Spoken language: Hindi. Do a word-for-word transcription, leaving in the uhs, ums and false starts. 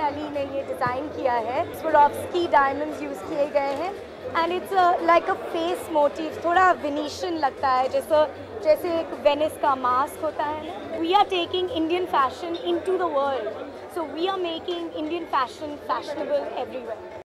अली ने ये डिज़ाइन किया है। फुल ऑफ स्की डायमंड्स यूज़ किए गए हैं and it's like a face motif, थोड़ा वेनिशियन लगता है, जैसे जैसे एक वेनिस का मास्क होता है ना। We are taking Indian fashion into the world, so we are making Indian fashion fashionable everywhere.